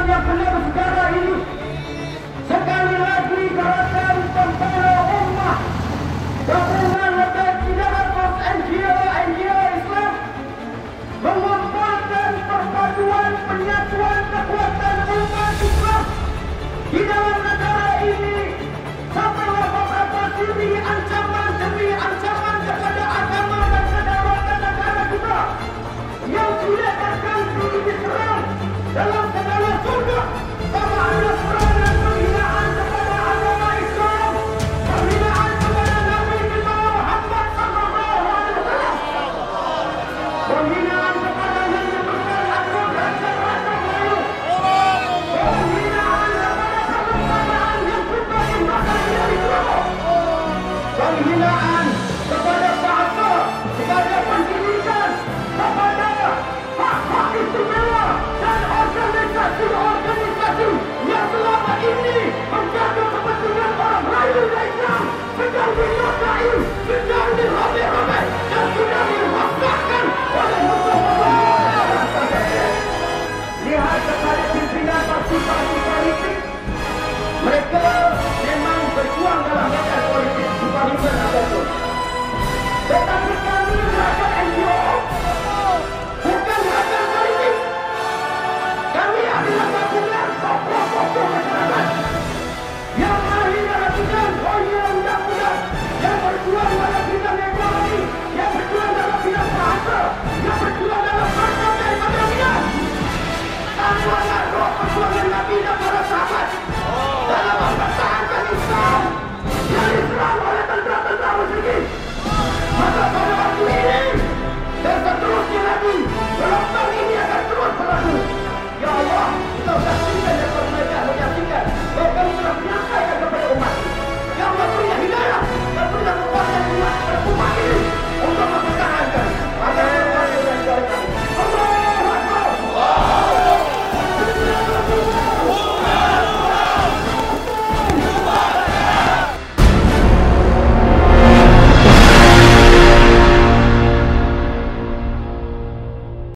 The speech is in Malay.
yang penuh sejarah ini sekali lagi gerakan pembela ummah gabungan lebih 300 NGO Islam mengumpulkan perpaduan penyatuan kekuatan umat Islam di dalam negara ini sampailah beberapa demi ancaman kepada agama dan kedaulatan negara kita yang sudah terganti diserang dalam segala sudut, sama ada serangan penghinaan kepada agama Islam, penghinaan kepada Nabi kita Muhammad sallallahu alaihi wasallam, penghinaan kepada yang diberikan akun raja-raja Melayu, penghinaan kepada kebenaran yang sudah dimakan dari Islam, penghinaan kepada bahasa, kepada pendidikan, kepada hak-hak istimewa dan organisasi yang selama ini menjaga kepentingan orang Melayu dan Islam sedang dinodai, sedang dirobek-robek dan sudah dirosakkan oleh musuh-musuh. Lihat kepada pimpinan parti-parti politik, mereka memang berjuang dalam medan politik di parlimen ataupun. Tetapi kami gerakan NGO bukan gerakan politik. Kami adalah gabungan tokoh-tokoh masyarakat